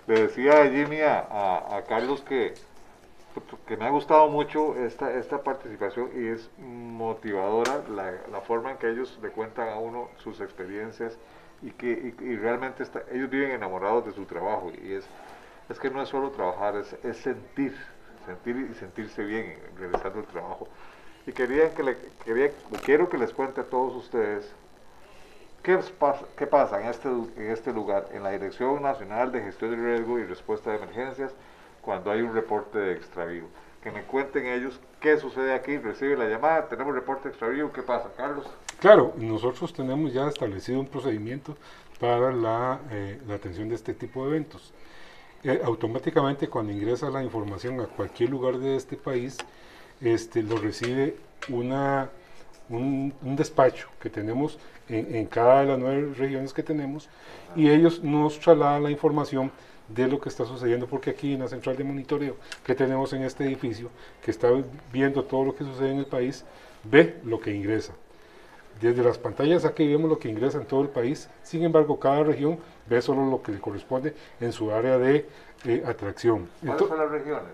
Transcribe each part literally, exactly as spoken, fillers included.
Le decía a Jimmy, a, a, a Carlos, que, que me ha gustado mucho esta, esta participación y es motivadora la, la forma en que ellos le cuentan a uno sus experiencias y que y, y realmente está, ellos viven enamorados de su trabajo y es, es que no es solo trabajar, es, es sentir, sentir y sentirse bien realizando el trabajo. Y quería que le, quería, quiero que les cuente a todos ustedes qué pasa, qué pasa en, este, en este lugar, en la Dirección Nacional de Gestión de Riesgo y Respuesta de Emergencias, cuando hay un reporte de extravío. Que me cuenten ellos qué sucede aquí, recibe la llamada, tenemos reporte de extravío, ¿qué pasa, Carlos? Claro, nosotros tenemos ya establecido un procedimiento para la, eh, la atención de este tipo de eventos. Eh, automáticamente cuando ingresa la información a cualquier lugar de este país, este, lo recibe una, un, un despacho que tenemos en, en cada de las nueve regiones que tenemos y ellos nos trasladan la información de lo que está sucediendo, porque aquí en la central de monitoreo que tenemos en este edificio, que está viendo todo lo que sucede en el país, ve lo que ingresa. Desde las pantallas aquí vemos lo que ingresa en todo el país, sin embargo cada región ve solo lo que le corresponde en su área de eh, atracción. ¿Cuáles Entonces, son las regiones?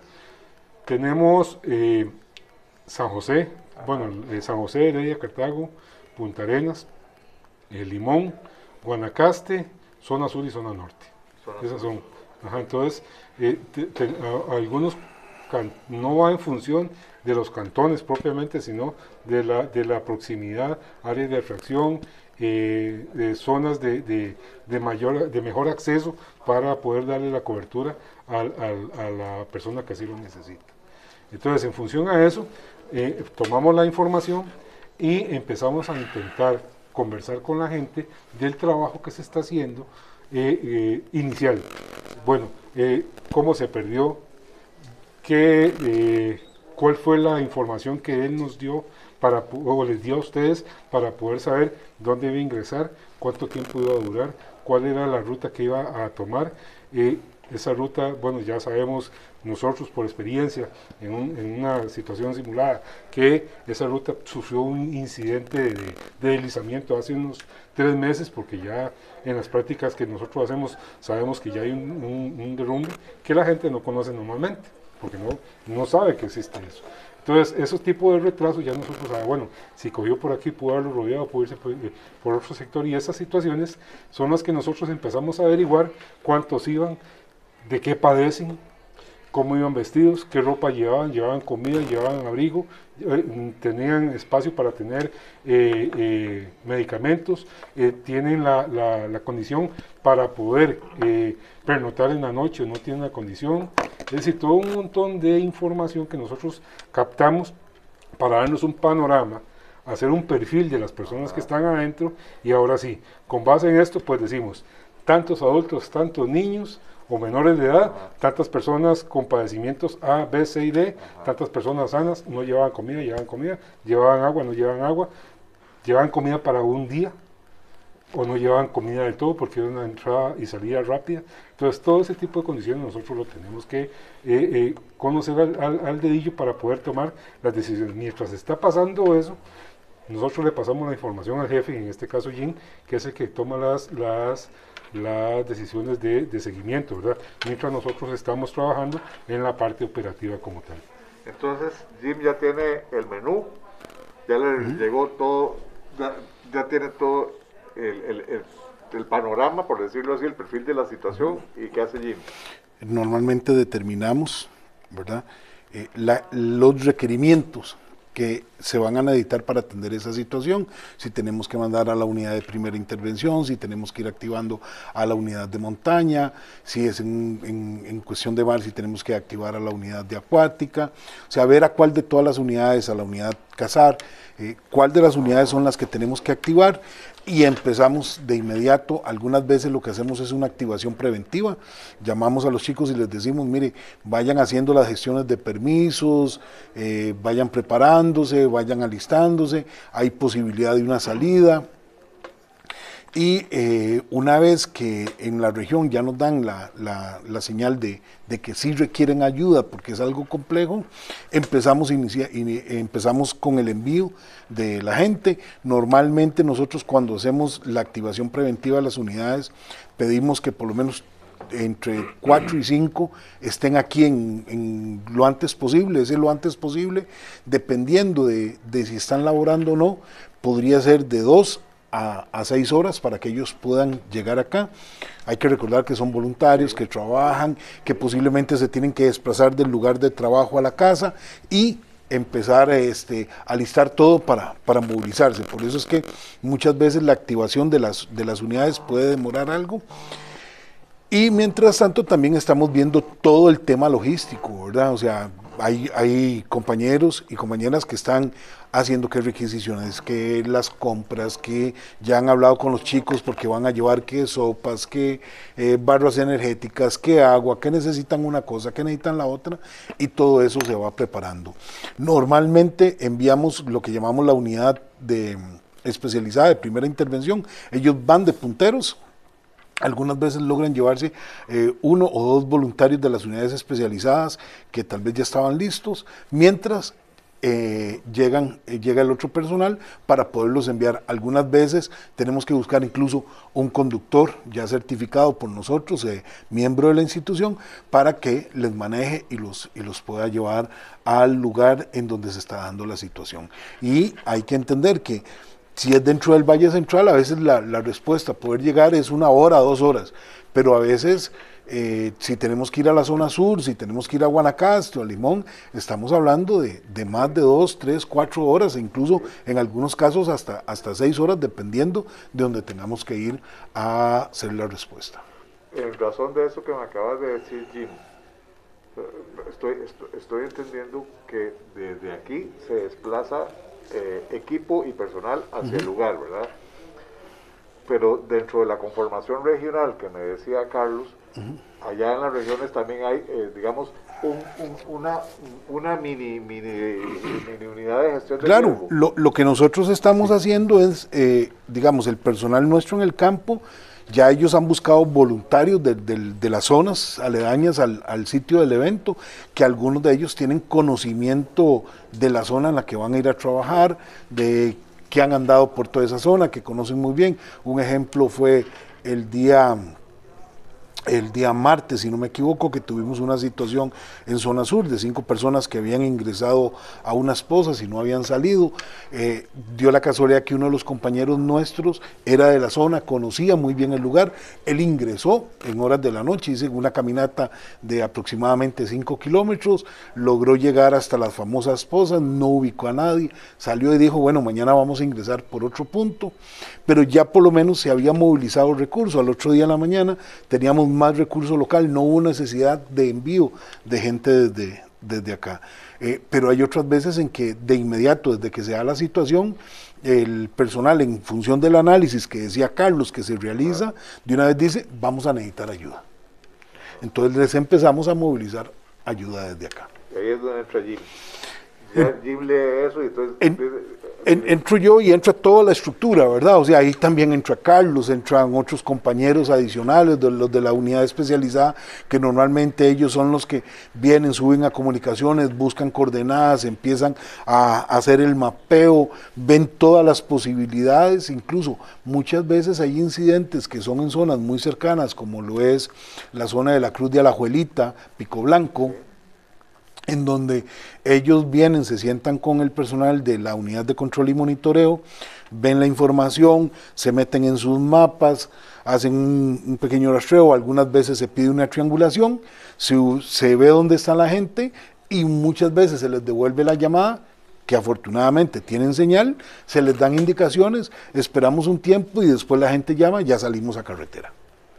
tenemos eh, San José, Ajá. bueno, eh, San José, Heredia, Cartago, Punta Arenas, eh, Limón, Guanacaste, zona sur y zona norte. Zona Esas son. Ajá, entonces, eh, te, te, a, a algunos can, no va en función de los cantones propiamente, sino de la, de la proximidad, áreas de atracción, eh, de zonas de, de, de, mayor, de mejor acceso para poder darle la cobertura al, al, a la persona que así lo necesita. Entonces, en función a eso, eh, tomamos la información y empezamos a intentar conversar con la gente del trabajo que se está haciendo eh, eh, inicial. Bueno, eh, cómo se perdió, qué, eh, cuál fue la información que él nos dio para, o les dio a ustedes para poder saber dónde iba a ingresar, cuánto tiempo iba a durar, cuál era la ruta que iba a tomar. Eh, esa ruta, bueno, ya sabemos nosotros por experiencia en, un, en una situación simulada que esa ruta sufrió un incidente de, de deslizamiento hace unos tres meses, porque ya en las prácticas que nosotros hacemos sabemos que ya hay un, un, un derrumbe que la gente no conoce normalmente, porque no, no sabe que existe eso. Entonces, esos tipos de retrasos ya nosotros sabemos, bueno, si cogió por aquí, pudo haberlo rodeado, pudo irse por, eh, por otro sector, y esas situaciones son las que nosotros empezamos a averiguar cuántos iban, de qué padecen, cómo iban vestidos, qué ropa llevaban, llevaban comida, llevaban abrigo, eh, tenían espacio para tener eh, eh, medicamentos, eh, tienen la, la, la condición para poder eh, pernotar en la noche, no tienen la condición. Es decir, todo un montón de información que nosotros captamos para darnos un panorama, hacer un perfil de las personas que están adentro, y ahora sí, con base en esto, pues decimos, tantos adultos, tantos niños o menores de edad, Ajá. tantas personas con padecimientos A, B, C y D, Ajá. tantas personas sanas, no llevaban comida, llevaban comida, llevaban agua, no llevaban agua, llevaban comida para un día, o no llevaban comida del todo porque era una entrada y salida rápida. Entonces, todo ese tipo de condiciones nosotros lo tenemos que eh, eh, conocer al, al, al dedillo para poder tomar las decisiones. Mientras está pasando eso, nosotros le pasamos la información al jefe, en este caso Jim, que es el que toma las, las las decisiones de, de seguimiento, ¿verdad? Mientras nosotros estamos trabajando en la parte operativa como tal. Entonces, Jim ya tiene el menú, ya le uh-huh. llegó todo, ya, ya tiene todo el, el, el, el panorama, por decirlo así, el perfil de la situación. Uh-huh. ¿Y qué hace Jim? Normalmente determinamos, ¿verdad? Eh, la, los requerimientos que se van a necesitar para atender esa situación, si tenemos que mandar a la unidad de primera intervención, si tenemos que ir activando a la unidad de montaña, si es en, en, en cuestión de mar, si tenemos que activar a la unidad de acuática, o sea, ver a cuál de todas las unidades, a la unidad cazar, eh, cuál de las unidades son las que tenemos que activar, y empezamos de inmediato. Algunas veces lo que hacemos es una activación preventiva, llamamos a los chicos y les decimos, mire, vayan haciendo las gestiones de permisos, eh, vayan preparándose, vayan alistándose, hay posibilidad de una salida. Y eh, una vez que en la región ya nos dan la, la, la señal de, de que sí requieren ayuda porque es algo complejo, empezamos, inicia, in, empezamos con el envío de la gente. Normalmente nosotros cuando hacemos la activación preventiva de las unidades pedimos que por lo menos entre cuatro y cinco estén aquí en, en lo antes posible, ese lo antes posible, dependiendo de, de si están laborando o no, podría ser de dos a, a seis horas para que ellos puedan llegar acá. Hay que recordar que son voluntarios, que trabajan, que posiblemente se tienen que desplazar del lugar de trabajo a la casa y empezar este, a listar todo para, para movilizarse. Por eso es que muchas veces la activación de las, de las unidades puede demorar algo. Y mientras tanto también estamos viendo todo el tema logístico, ¿verdad? O sea, hay, hay compañeros y compañeras que están haciendo que requisiciones, que las compras, que ya han hablado con los chicos porque van a llevar que sopas, que eh, barras energéticas, que agua, que necesitan una cosa, que necesitan la otra, y todo eso se va preparando. Normalmente enviamos lo que llamamos la unidad de, especializada de primera intervención. Ellos van de punteros. Algunas veces logran llevarse eh, uno o dos voluntarios de las unidades especializadas que tal vez ya estaban listos, mientras eh, llegan, eh, llega el otro personal para poderlos enviar. Algunas veces tenemos que buscar incluso un conductor ya certificado por nosotros, eh, miembro de la institución, para que les maneje y los, y los pueda llevar al lugar en donde se está dando la situación. Y hay que entender que si es dentro del Valle Central, a veces la, la respuesta, poder llegar es una hora, dos horas, pero a veces eh, si tenemos que ir a la zona sur, si tenemos que ir a Guanacaste o a Limón, estamos hablando de, de más de dos, tres, cuatro horas, e incluso en algunos casos hasta, hasta seis horas, dependiendo de donde tengamos que ir a hacer la respuesta. En razón de eso que me acabas de decir, Jim, estoy, estoy, estoy entendiendo que desde aquí se desplaza Eh, equipo y personal hacia uh-huh. el lugar, ¿verdad? Pero dentro de la conformación regional que me decía Carlos, uh-huh. allá en las regiones también hay, eh, digamos, un, un, una, una mini, mini, mini unidad de gestión de Claro, riesgo. Lo, lo que nosotros estamos sí. haciendo es, eh, digamos, el personal nuestro en el campo, ya ellos han buscado voluntarios de, de, de las zonas aledañas al, al sitio del evento, que algunos de ellos tienen conocimiento de la zona en la que van a ir a trabajar, de que han andado por toda esa zona, que conocen muy bien. Un ejemplo fue el día... el día martes, si no me equivoco, que tuvimos una situación en zona sur de cinco personas que habían ingresado a unas pozas y no habían salido. Eh, dio la casualidad que uno de los compañeros nuestros era de la zona, conocía muy bien el lugar, él ingresó en horas de la noche, hizo una caminata de aproximadamente cinco kilómetros, logró llegar hasta las famosas pozas, no ubicó a nadie, salió y dijo, bueno, mañana vamos a ingresar por otro punto, pero ya por lo menos se había movilizado recursos. Al otro día en la mañana teníamos más recurso local, no hubo necesidad de envío de gente desde, desde acá. Eh, pero hay otras veces en que de inmediato, desde que se da la situación, el personal, en función del análisis que decía Carlos, que se realiza, de una vez dice, vamos a necesitar ayuda. Entonces les empezamos a movilizar ayuda desde acá. Ahí es donde entra Jim. Ya Jim lee eso y entonces... En, En, entro yo y entra toda la estructura, ¿verdad? O sea, ahí también entra Carlos, entran otros compañeros adicionales, de los de la unidad especializada, que normalmente ellos son los que vienen, suben a comunicaciones, buscan coordenadas, empiezan a, a hacer el mapeo, ven todas las posibilidades, incluso muchas veces hay incidentes que son en zonas muy cercanas, como lo es la zona de la Cruz de Alajuelita, Pico Blanco, en donde ellos vienen, se sientan con el personal de la unidad de control y monitoreo, ven la información, se meten en sus mapas, hacen un, un pequeño rastreo, algunas veces se pide una triangulación, se, se ve dónde está la gente y muchas veces se les devuelve la llamada, que afortunadamente tienen señal, se les dan indicaciones, esperamos un tiempo y después la gente llama y ya salimos a carretera.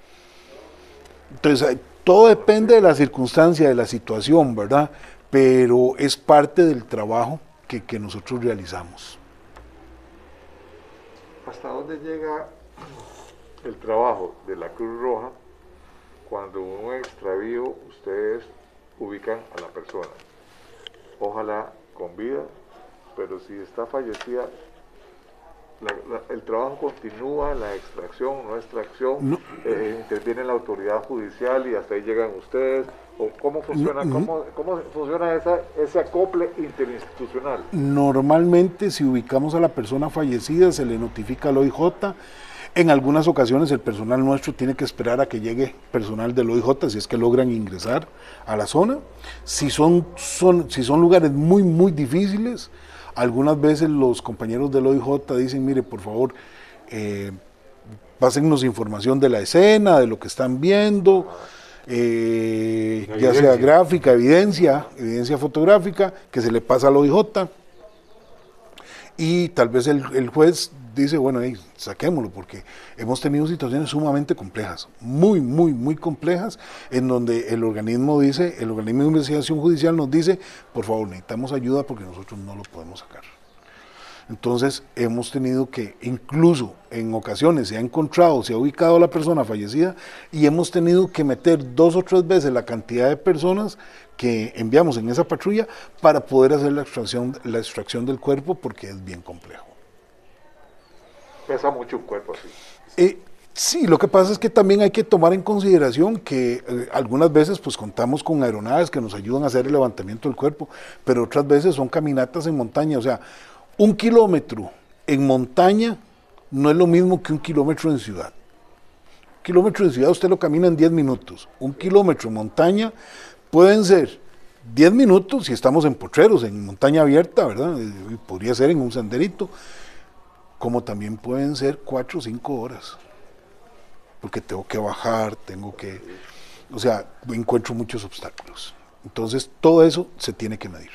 Entonces, todo depende de la circunstancia, de la situación, ¿verdad? Pero es parte del trabajo que, que nosotros realizamos. ¿Hasta dónde llega el trabajo de la Cruz Roja cuando en un extravío ustedes ubican a la persona? Ojalá con vida, pero si está fallecida, La, la, el trabajo continúa, la extracción, no extracción, no. Eh, interviene la autoridad judicial y hasta ahí llegan ustedes, o cómo funciona, no, cómo, cómo funciona esa, ese acople interinstitucional. Normalmente, si ubicamos a la persona fallecida, se le notifica al O I J, En algunas ocasiones el personal nuestro tiene que esperar a que llegue personal del O I J si es que logran ingresar a la zona. Si son, son, si son lugares muy, muy difíciles, algunas veces los compañeros del O I J dicen, mire, por favor, eh, pásennos información de la escena, de lo que están viendo, eh, ya sea gráfica, evidencia, evidencia fotográfica, que se le pasa al O I J. Y tal vez el, el juez dice, bueno, hey, saquémoslo, porque hemos tenido situaciones sumamente complejas, muy, muy, muy complejas, en donde el organismo dice, el organismo de investigación judicial nos dice, por favor, necesitamos ayuda porque nosotros no lo podemos sacar. Entonces, hemos tenido que, incluso en ocasiones se ha encontrado, se ha ubicado a la persona fallecida y hemos tenido que meter dos o tres veces la cantidad de personas que enviamos en esa patrulla para poder hacer la extracción, la extracción del cuerpo, porque es bien complejo. Pesa mucho un cuerpo así. Eh, sí, lo que pasa es que también hay que tomar en consideración que eh, algunas veces pues contamos con aeronaves que nos ayudan a hacer el levantamiento del cuerpo, pero otras veces son caminatas en montaña. O sea, un kilómetro en montaña no es lo mismo que un kilómetro en ciudad. Un kilómetro en ciudad usted lo camina en diez minutos. Un kilómetro en montaña pueden ser diez minutos si estamos en potreros, en montaña abierta, ¿verdad? Eh, podría ser en un senderito, como también pueden ser cuatro o cinco horas, porque tengo que bajar, tengo que, o sea, encuentro muchos obstáculos. Entonces, todo eso se tiene que medir.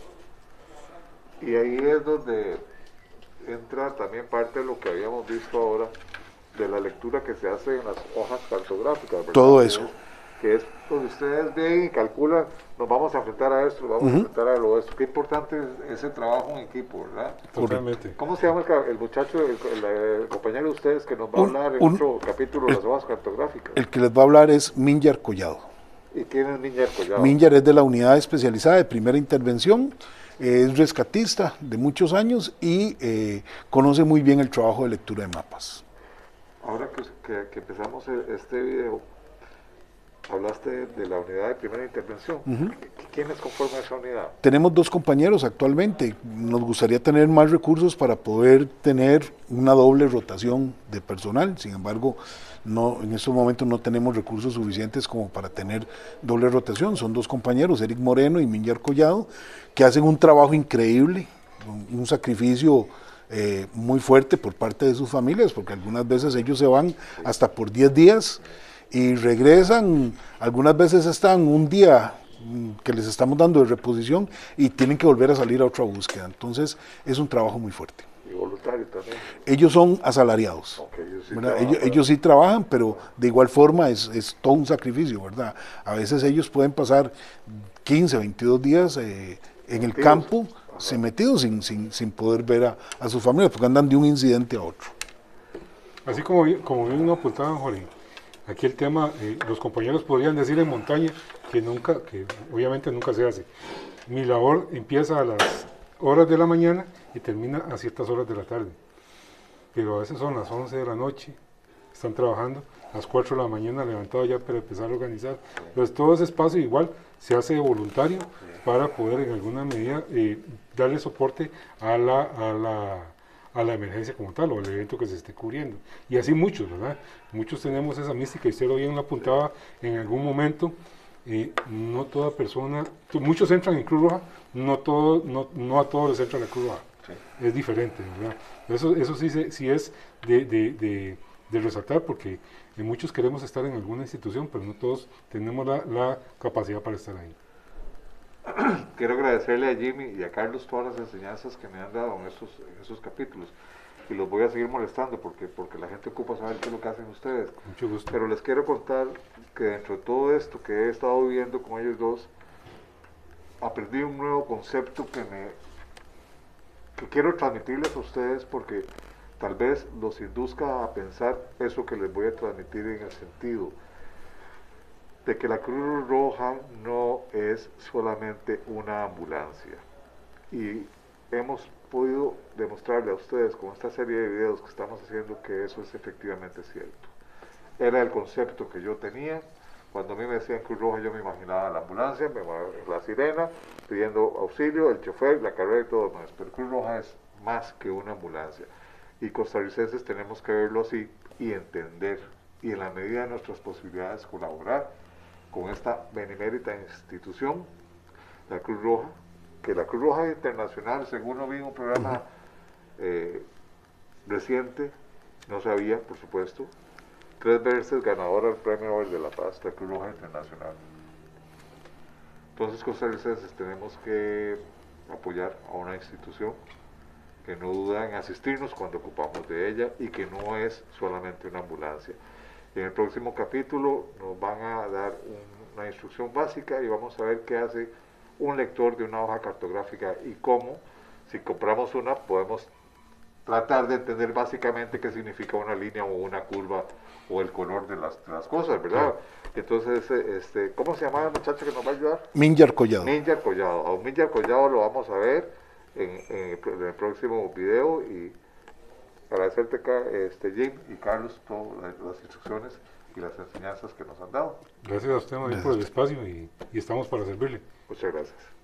Y ahí es donde entra también parte de lo que habíamos visto ahora, de la lectura que se hace en las hojas cartográficas, ¿verdad? Todo eso. Que es donde ustedes ven y calculan, nos vamos a enfrentar a esto, nos vamos uh-huh. a enfrentar a lo esto. Qué importante es ese trabajo en equipo, ¿verdad? Totalmente. ¿Cómo se llama el, el muchacho, el, el, el compañero de ustedes que nos va a un, hablar en un, otro capítulo de las hojas cartográficas? El que les va a hablar es Minjar Collado. ¿Y quién es Minjar Collado? Minjar es de la unidad especializada de primera intervención, eh, es rescatista de muchos años y eh, conoce muy bien el trabajo de lectura de mapas. Ahora que, que, que empezamos este video, hablaste de la unidad de primera intervención. Uh-huh. ¿Quiénes conforman esa unidad? Tenemos dos compañeros actualmente. Nos gustaría tener más recursos para poder tener una doble rotación de personal. Sin embargo, no, en estos momentos no tenemos recursos suficientes como para tener doble rotación. Son dos compañeros, Eric Moreno y Minjar Collado, que hacen un trabajo increíble, un, un sacrificio eh, muy fuerte por parte de sus familias, porque algunas veces ellos se van hasta por diez días y regresan, algunas veces están un día que les estamos dando de reposición y tienen que volver a salir a otra búsqueda. Entonces es un trabajo muy fuerte. ¿Y voluntarios también? Ellos son asalariados. Okay, ellos, sí ellos, ellos sí trabajan, pero de igual forma es, es todo un sacrificio, ¿verdad? A veces ellos pueden pasar quince, veintidós días eh, en el campo, sin metidos, sin, sin, sin poder ver a, a sus familias, porque andan de un incidente a otro. Así como, como bien uno apuntaba, Jorge, aquí el tema, eh, los compañeros podrían decir en montaña que nunca, que obviamente nunca se hace. Mi labor empieza a las horas de la mañana y termina a ciertas horas de la tarde. Pero a veces son las once de la noche, están trabajando, a las cuatro de la mañana levantados ya para empezar a organizar. Entonces todo ese espacio igual se hace voluntario para poder en alguna medida eh, darle soporte a la, a la a la emergencia como tal o al evento que se esté cubriendo. Y así muchos, ¿verdad? Muchos tenemos esa mística, y usted lo bien lo apuntaba en algún momento, eh, no toda persona, muchos entran en Cruz Roja, no, todo, no, no a todos les entra la Cruz Roja, sí. Es diferente, ¿verdad? Eso, eso sí, sí es de, de, de, de resaltar, porque muchos queremos estar en alguna institución, pero no todos tenemos la, la capacidad para estar ahí. Quiero agradecerle a Jimmy y a Carlos todas las enseñanzas que me han dado en estos, en estos capítulos, y los voy a seguir molestando porque, porque la gente ocupa saber qué es lo que hacen ustedes. Mucho gusto. Pero les quiero contar que dentro de todo esto que he estado viviendo con ellos dos, aprendí un nuevo concepto que me que quiero transmitirles a ustedes, porque tal vez los induzca a pensar eso que les voy a transmitir, en el sentido de que la Cruz Roja no es solamente una ambulancia. Y hemos podido demostrarle a ustedes con esta serie de videos que estamos haciendo que eso es efectivamente cierto. Era el concepto que yo tenía. Cuando a mí me decían Cruz Roja, yo me imaginaba la ambulancia, me imaginaba la sirena, pidiendo auxilio, el chofer, la carrera y todo lo demás. Pero Cruz Roja es más que una ambulancia. Y costarricenses tenemos que verlo así, y entender, y en la medida de nuestras posibilidades colaborar con esta benemérita institución, la Cruz Roja, que la Cruz Roja Internacional, según lo vi en un programa eh, reciente, no sabía, por supuesto, tres veces ganadora del Premio Nobel de la Paz, la Cruz Roja Internacional. Entonces, costarricenses, tenemos que apoyar a una institución que no duda en asistirnos cuando ocupamos de ella y que no es solamente una ambulancia. En el próximo capítulo nos van a dar un, una instrucción básica y vamos a ver qué hace un lector de una hoja cartográfica y cómo, si compramos una, podemos tratar de entender básicamente qué significa una línea o una curva o el color de las, de las cosas, ¿verdad? Entonces, este, ¿cómo se llama el muchacho que nos va a ayudar? Minjar Collado. Minjar Collado. A un Minjar Collado lo vamos a ver en, en, el, en el próximo video y agradecerte acá, este, Jim y Carlos, todas las instrucciones y las enseñanzas que nos han dado. Gracias a usted, María, por el espacio y, y estamos para servirle. Muchas gracias.